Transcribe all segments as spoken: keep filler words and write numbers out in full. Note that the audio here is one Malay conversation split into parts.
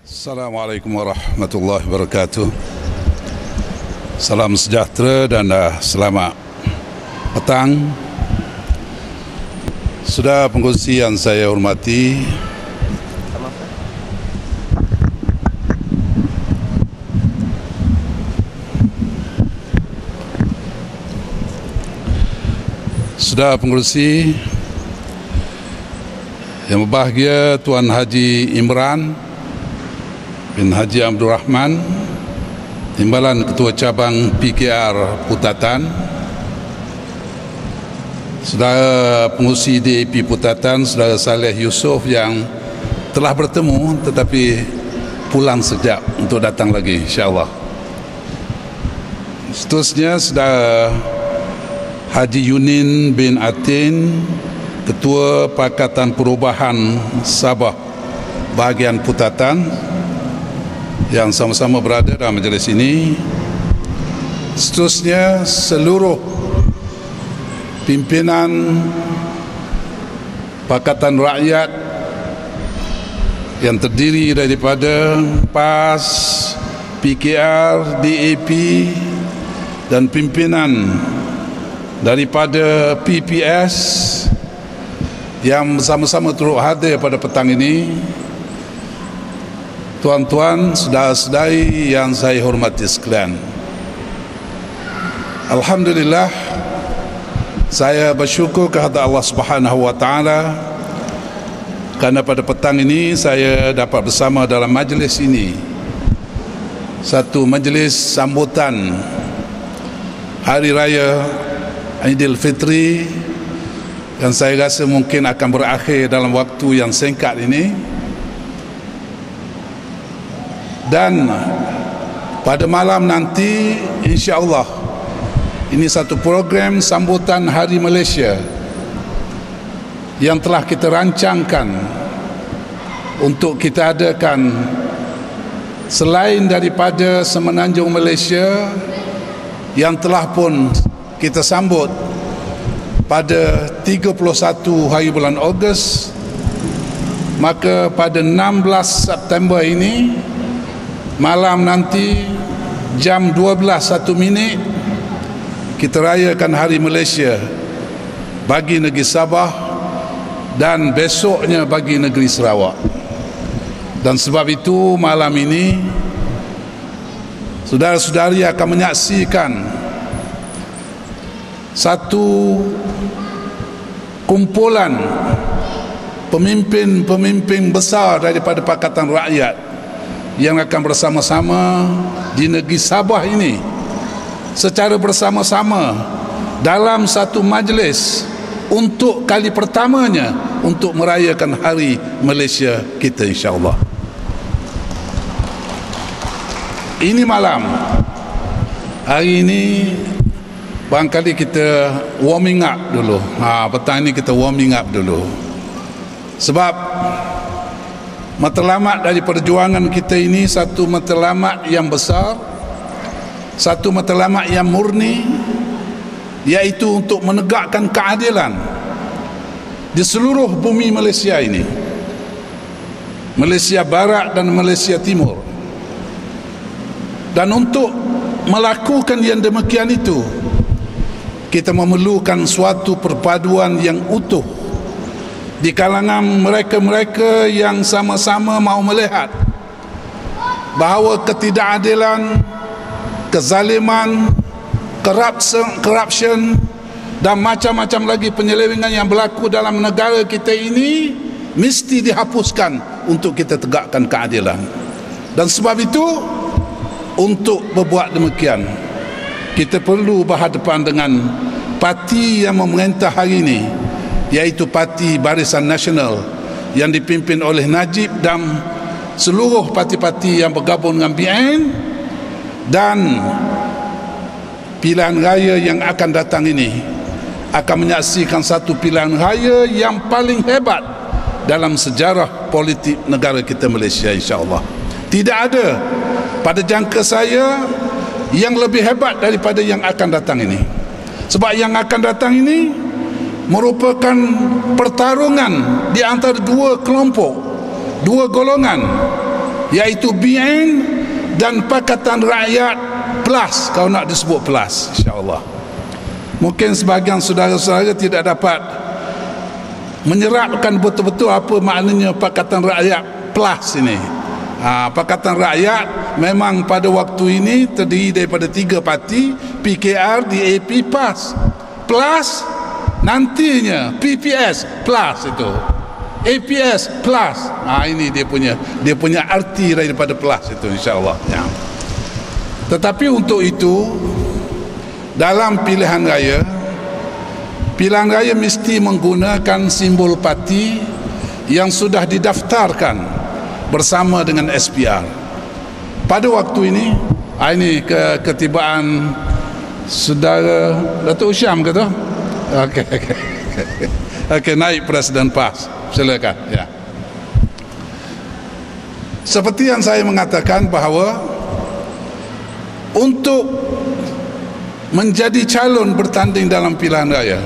Assalamualaikum warahmatullahi wabarakatuh. Salam sejahtera dan uh, selamat petang. Sudah pengerusi yang saya hormati, Sudah pengerusi yang berbahagia Tuan Haji Imran bin Haji Abdul Rahman, Timbalan Ketua Cabang P K R Putatan, Saudara Pengurusi D A P Putatan, Saudara Saleh Yusof yang telah bertemu tetapi pulang sekejap untuk datang lagi insya-Allah. Seterusnya Saudara Haji Yunin bin Atin, Ketua Pakatan Perubahan Sabah Bahagian Putatan, yang sama-sama berada dalam majlis ini. Seterusnya seluruh pimpinan Pakatan Rakyat yang terdiri daripada P A S, P K R, D A P dan pimpinan daripada P P S yang bersama-sama turut hadir pada petang ini. Tuan-tuan, saudara-saudari yang saya hormati sekalian, alhamdulillah, saya bersyukur kepada Allah Subhanahu wa taala kerana pada petang ini saya dapat bersama dalam majlis ini, satu majlis sambutan Hari Raya Aidilfitri yang saya rasa mungkin akan berakhir dalam waktu yang singkat ini. Dan pada malam nanti insya-Allah ini satu program sambutan Hari Malaysia yang telah kita rancangkan untuk kita adakan selain daripada Semenanjung Malaysia yang telah pun kita sambut pada tiga puluh satu hari bulan Ogos, maka pada enam belas September ini malam nanti jam dua belas satu minit kita rayakan Hari Malaysia bagi negeri Sabah dan besoknya bagi negeri Sarawak. Dan sebab itu malam ini saudara-saudari akan menyaksikan satu kumpulan pemimpin-pemimpin besar daripada Pakatan Rakyat yang akan bersama-sama di negeri Sabah ini secara bersama-sama dalam satu majlis untuk kali pertamanya untuk merayakan Hari Malaysia kita insya-Allah. Ini malam, hari ini barangkali kita warming up dulu. Ha, petang ini kita warming up dulu. Sebab matlamat dari perjuangan kita ini satu matlamat yang besar, satu matlamat yang murni, iaitu untuk menegakkan keadilan di seluruh bumi Malaysia ini, Malaysia Barat dan Malaysia Timur. Dan untuk melakukan yang demikian itu, kita memerlukan suatu perpaduan yang utuh di kalangan mereka-mereka yang sama-sama mau melihat bahawa ketidakadilan, kezaliman, corruption dan macam-macam lagi penyelewengan yang berlaku dalam negara kita ini mesti dihapuskan untuk kita tegakkan keadilan. Dan sebab itu, untuk berbuat demikian, kita perlu berhadapan dengan parti yang memerintah hari ini, iaitu Parti Barisan Nasional yang dipimpin oleh Najib dan seluruh parti-parti yang bergabung dengan B N, dan pilihan raya yang akan datang ini akan menyaksikan satu pilihan raya yang paling hebat dalam sejarah politik negara kita Malaysia insya-Allah. Tidak ada pada jangka saya yang lebih hebat daripada yang akan datang ini. Sebab yang akan datang ini merupakan pertarungan di antara dua kelompok, dua golongan iaitu B N dan Pakatan Rakyat Plus, kalau nak disebut Plus, insya-Allah. Mungkin sebahagian saudara-saudara tidak dapat menyerapkan betul-betul apa maknanya Pakatan Rakyat Plus ini. Ha, Pakatan Rakyat memang pada waktu ini terdiri daripada tiga parti, P K R, D A P, P A S. Plus nantinya P P S Plus itu, A P S Plus. Ha, ini dia punya dia punya arti daripada Plus itu, insya-Allah. Ya. Tetapi untuk itu, dalam pilihan raya, pilihan raya mesti menggunakan simbol parti yang sudah didaftarkan bersama dengan S P R. Pada waktu ini, ini ke ketibaan saudara Datuk Usyam ke tu? Okey, okey. Okey, naik Presiden P A S. Silakan, ya. Seperti yang saya mengatakan bahawa untuk menjadi calon bertanding dalam pilihan raya,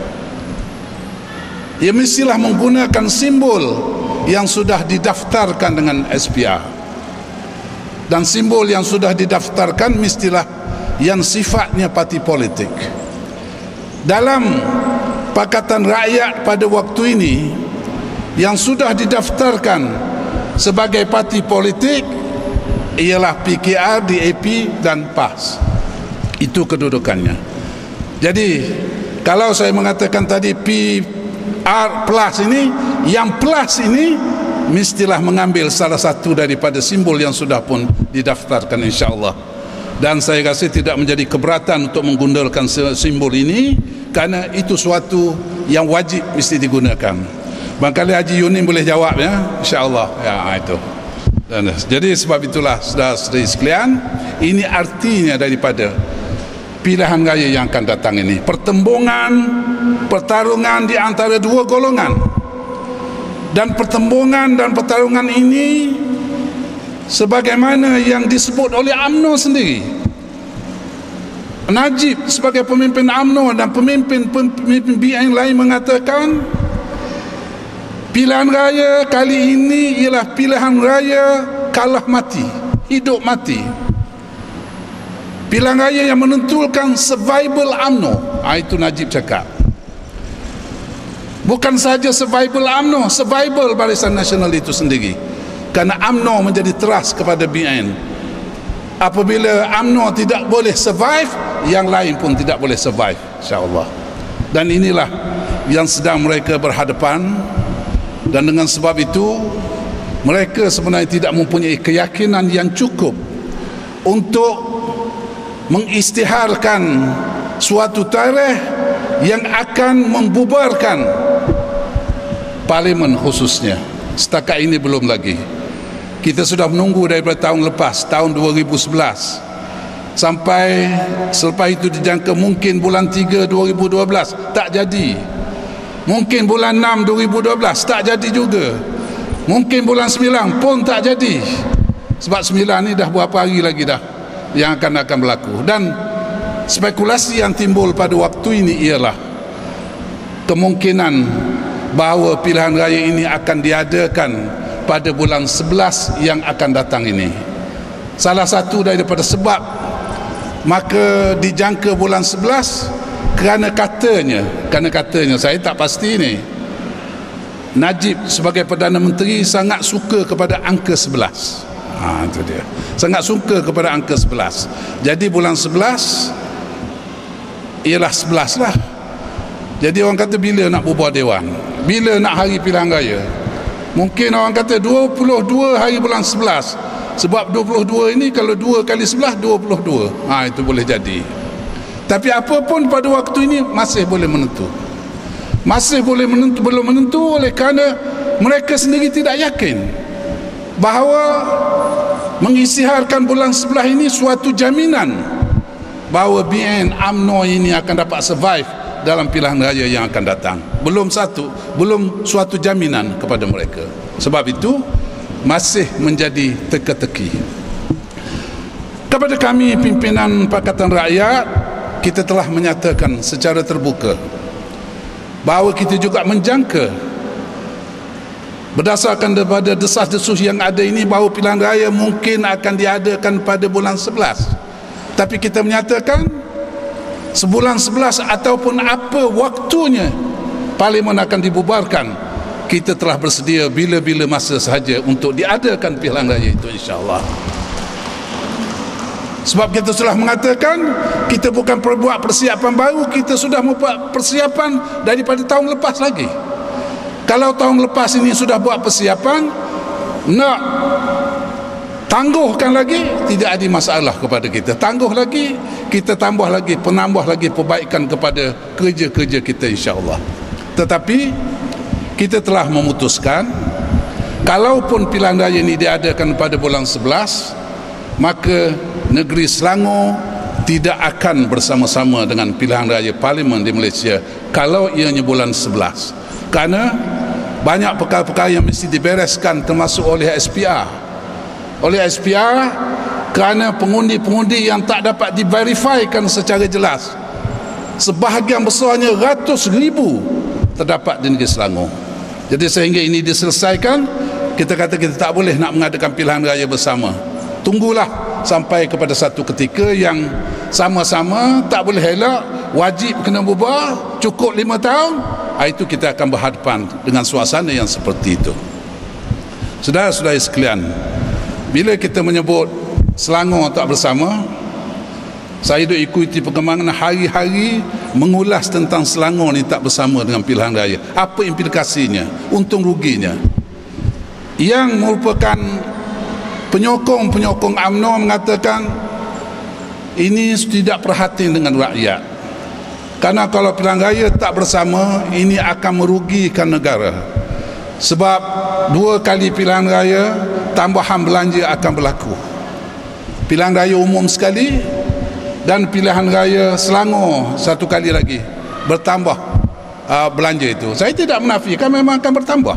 ia mestilah menggunakan simbol yang sudah didaftarkan dengan S P R. Dan simbol yang sudah didaftarkan mestilah yang sifatnya parti politik. Dalam Pakatan Rakyat pada waktu ini, yang sudah didaftarkan sebagai parti politik ialah P K R, D A P dan P A S. Itu kedudukannya. Jadi kalau saya mengatakan tadi P R plus ini, yang plus ini mestilah mengambil salah satu daripada simbol yang sudah pun didaftarkan, insya-Allah. Dan saya rasa tidak menjadi keberatan untuk menggunakan simbol ini, kerana itu suatu yang wajib mesti digunakan. Barangkali Haji Yunin boleh jawab, ya, insya-Allah. Ya, itu. Dan, jadi sebab itulah saudara-saudari sekalian, ini artinya daripada pilihan raya yang akan datang ini. Pertembungan, pertarungan di antara dua golongan. Dan pertembungan dan pertarungan ini sebagaimana yang disebut oleh U M N O sendiri. Najib sebagai pemimpin U M N O dan pemimpin-pemimpin B N lain mengatakan pilihan raya kali ini ialah pilihan raya kalah mati, hidup mati. Pilihan raya yang menentukan survival U M N O. Ha, itu Najib cakap. Bukan saja survival U M N O, survival Barisan Nasional itu sendiri. Kerana U M N O menjadi trust kepada B N. Apabila U M N O tidak boleh survive, yang lain pun tidak boleh survive, insya-Allah. Dan inilah yang sedang mereka berhadapan. Dan dengan sebab itu, mereka sebenarnya tidak mempunyai keyakinan yang cukup untuk mengisytiharkan suatu tarikh yang akan membubarkan parlimen khususnya. Setakat ini belum lagi. Kita sudah menunggu daripada tahun lepas, tahun dua ribu sebelas, sampai selepas itu dijangka mungkin bulan tiga dua ribu dua belas, tak jadi. Mungkin bulan enam dua ribu dua belas, tak jadi juga. Mungkin bulan sembilan pun tak jadi. Sebab sembilan ni dah berapa hari lagi dah yang akan akan berlaku. Dan spekulasi yang timbul pada waktu ini ialah kemungkinan bahawa pilihan raya ini akan diadakan pada bulan sebelas yang akan datang ini. Salah satu daripada sebab maka dijangka bulan sebelas kerana katanya, kerana katanya saya tak pasti ni, Najib sebagai Perdana Menteri sangat suka kepada angka sebelas. Ha, itu dia. Sangat suka kepada angka sebelas. Jadi bulan sebelas ialah sebelas lah. Jadi orang kata bila nak bubar dewan? Bila nak hari pilihan raya? Mungkin orang kata dua puluh dua hari bulan sebelas. Sebab dua puluh dua ini kalau dua kali sebelas, dua puluh dua. Ha, itu boleh jadi. Tapi apa pun pada waktu ini masih boleh menentu. Masih boleh menentu, belum menentu oleh kerana mereka sendiri tidak yakin bahawa mengisytiharkan bulan sebelah ini suatu jaminan bahawa B N U M N O ini akan dapat survive dalam pilihan raya yang akan datang. Belum satu, belum suatu jaminan kepada mereka. Sebab itu masih menjadi teka-teki. Kepada kami pimpinan Pakatan Rakyat, kita telah menyatakan secara terbuka bahawa kita juga menjangka berdasarkan daripada desas-desus yang ada ini bahawa pilihan raya mungkin akan diadakan pada bulan sebelas. Tapi kita menyatakan sebulan sebelas ataupun apa waktunya parlimen akan dibubarkan, kita telah bersedia bila-bila masa sahaja untuk diadakan pilihan raya itu, insya-Allah. Sebab kita sudah mengatakan kita bukan perbuat persiapan baru, kita sudah membuat persiapan daripada tahun lepas lagi. Kalau tahun lepas ini sudah buat persiapan, nak tangguhkan lagi, tidak ada masalah kepada kita. Tangguh lagi, kita tambah lagi, penambah lagi perbaikan kepada kerja-kerja kita, insya-Allah. Tetapi kita telah memutuskan, kalaupun pilihan raya ini diadakan pada bulan sebelas, maka negeri Selangor tidak akan bersama-sama dengan pilihan raya parlimen di Malaysia kalau ianya bulan sebelas. Kerana banyak perkara-perkara yang mesti dibereskan, termasuk oleh S P R. Oleh S P R kerana pengundi-pengundi yang tak dapat diverifikan secara jelas. Sebahagian besarnya ratus ribu terdapat di negeri Selangor. Jadi sehingga ini diselesaikan, kita kata kita tak boleh nak mengadakan pilihan raya bersama. Tunggulah sampai kepada satu ketika yang sama-sama, tak boleh elak, wajib kena bubar, cukup lima tahun. Itu kita akan berhadapan dengan suasana yang seperti itu. Saudara-saudara sekalian, bila kita menyebut Selangor tak bersama, saya duk ikuti perkembangan hari-hari mengulas tentang Selangor ni tak bersama dengan pilihan raya. Apa implikasinya, untung ruginya. Yang merupakan penyokong-penyokong U M N O mengatakan ini tidak perhatian dengan rakyat. Karena kalau pilihan raya tak bersama, ini akan merugikan negara. Sebab dua kali pilihan raya, tambahan belanja akan berlaku. Pilihan raya umum sekali dan pilihan raya Selangor satu kali lagi bertambah uh, belanja itu. Saya tidak menafikan memang akan bertambah.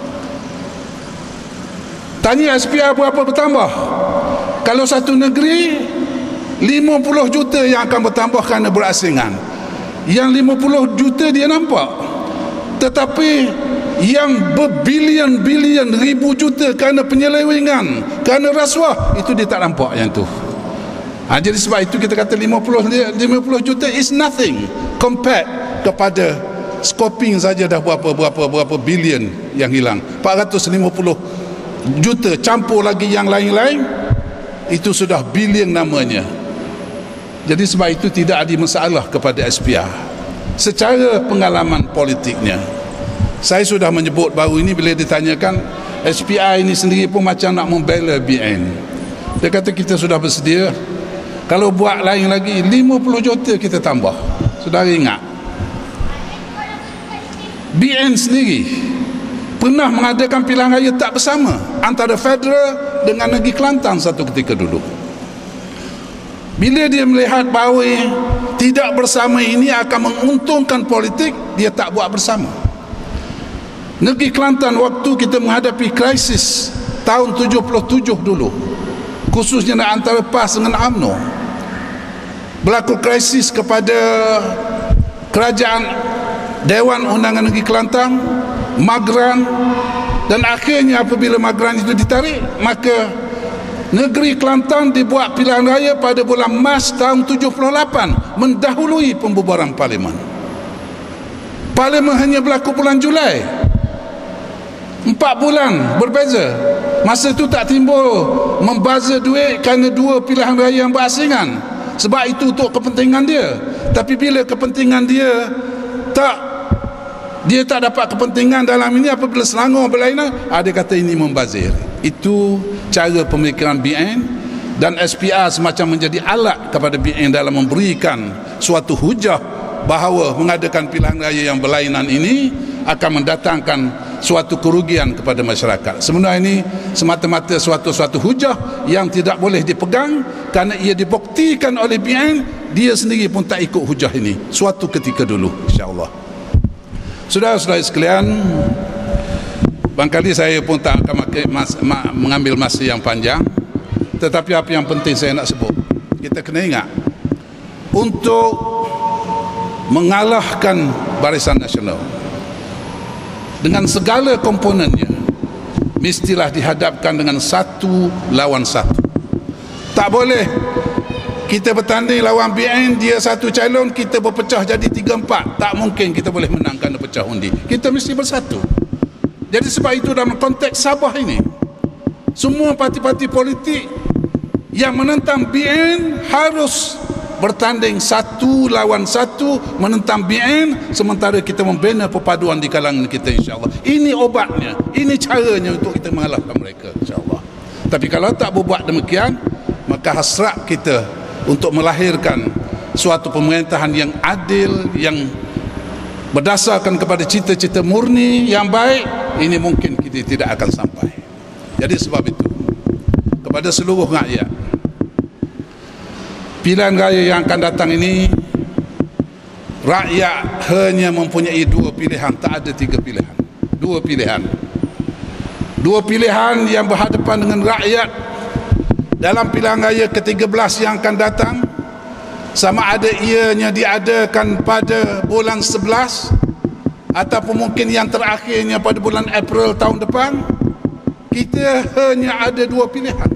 Tanya S P R berapa bertambah? Kalau satu negeri lima puluh juta yang akan bertambah kerana berasingan. Yang lima puluh juta dia nampak. Tetapi yang berbilion-bilion ribu juta kerana penyelewengan, kerana rasuah, itu dia tak nampak yang tu. Ha, jadi sebab itu kita kata lima puluh juta is nothing compared kepada scoping saja dah berapa berapa berapa bilion yang hilang. empat ratus lima puluh juta campur lagi yang lain-lain, itu sudah bilion namanya. Jadi sebab itu tidak ada masalah kepada S P R. Secara pengalaman politiknya, saya sudah menyebut baru ini bila ditanyakan, S P R ini sendiri pun macam nak membela B N. Dia kata kita sudah bersedia, kalau buat lain lagi lima puluh juta kita tambah. Saudara ingat, B N sendiri pernah mengadakan pilihan raya tak bersama antara federal dengan negeri Kelantan satu ketika dulu. Bila dia melihat bahawa tidak bersama ini akan menguntungkan politik, dia tak buat bersama. Negeri Kelantan waktu kita menghadapi krisis tahun tujuh puluh tujuh dulu, khususnya antara P A S dengan U M N O, berlaku krisis kepada kerajaan Dewan Undangan Negeri Kelantan, Magran, dan akhirnya apabila Magran itu ditarik, maka negeri Kelantan dibuat pilihan raya pada bulan Mac tahun tujuh puluh lapan, mendahului pembubaran parlimen. Parlimen hanya berlaku bulan Julai. Empat bulan berbeza. Masa itu tak timbul membazir duit kerana dua pilihan raya yang berasingan. Sebab itu untuk kepentingan dia. Tapi bila kepentingan dia tak, dia tak dapat kepentingan dalam ini, apabila Selangor berlainan, dia kata ini membazir. Itu cara pemikiran B N, dan S P R semacam menjadi alat kepada B N dalam memberikan suatu hujah bahawa mengadakan pilihan raya yang berlainan ini akan mendatangkan suatu kerugian kepada masyarakat. Sebenarnya ini semata-mata suatu-suatu hujah yang tidak boleh dipegang kerana ia dibuktikan oleh B N, dia sendiri pun tak ikut hujah ini suatu ketika dulu, insya-Allah. Saudara-saudara sekalian, barangkali saya pun tak akan mas, ma, mengambil masa yang panjang, tetapi apa yang penting saya nak sebut, kita kena ingat, untuk mengalahkan Barisan Nasional dengan segala komponennya, mestilah dihadapkan dengan satu lawan satu. Tak boleh kita bertanding lawan B N, dia satu calon, kita berpecah jadi tiga empat. Tak mungkin kita boleh menangkan pecah undi. Kita mesti bersatu. Jadi sebab itu dalam konteks Sabah ini, semua parti-parti politik yang menentang B N harus bertanding satu lawan satu menentang B N, sementara kita membina perpaduan di kalangan kita, insyaAllah. Ini obatnya, ini caranya untuk kita mengalahkan mereka, insyaAllah. Tapi kalau tak berbuat demikian, maka hasrat kita untuk melahirkan suatu pemerintahan yang adil, yang berdasarkan kepada cita-cita murni yang baik, ini mungkin kita tidak akan sampai. Jadi sebab itu, kepada seluruh rakyat, pilihan raya yang akan datang ini, rakyat hanya mempunyai dua pilihan, tak ada tiga pilihan. Dua pilihan. Dua pilihan yang berhadapan dengan rakyat dalam pilihan raya ke tiga belas yang akan datang, sama ada ianya diadakan pada bulan sebelas ataupun mungkin yang terakhirnya pada bulan April tahun depan. Kita hanya ada dua pilihan.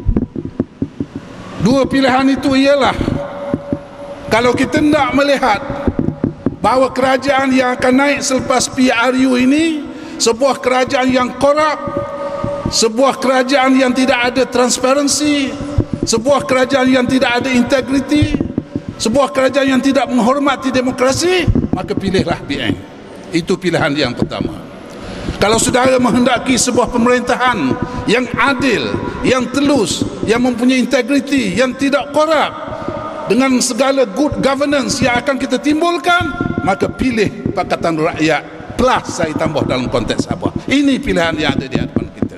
Dua pilihan itu ialah, kalau kita nak melihat bahawa kerajaan yang akan naik selepas P R U ini sebuah kerajaan yang korup, sebuah kerajaan yang tidak ada transparansi, sebuah kerajaan yang tidak ada integriti, sebuah kerajaan yang tidak menghormati demokrasi, maka pilihlah B N. Itu pilihan yang pertama. Kalau saudara menghendaki sebuah pemerintahan yang adil, yang telus, yang mempunyai integriti, yang tidak korup, dengan segala good governance yang akan kita timbulkan, maka pilih Pakatan Rakyat plus saya tambah dalam konteks Sabah. Ini pilihan yang ada di hadapan kita.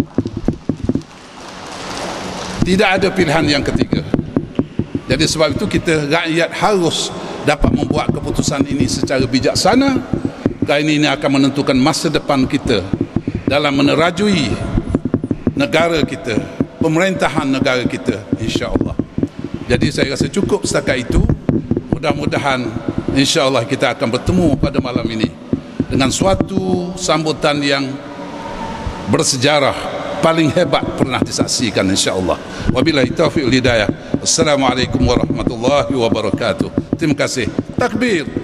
Tidak ada pilihan yang ketiga. Jadi sebab itu kita rakyat harus dapat membuat keputusan ini secara bijaksana. Kerana ini akan menentukan masa depan kita dalam menerajui negara kita, pemerintahan negara kita, insya-Allah. Jadi saya rasa cukup setakat itu. Mudah-mudahan insya-Allah kita akan bertemu pada malam ini dengan suatu sambutan yang bersejarah, paling hebat pernah disaksikan, insya-Allah. Wabillahi taufiq wal hidayah. Assalamualaikum warahmatullahi wabarakatuh. Terima kasih. Takbir.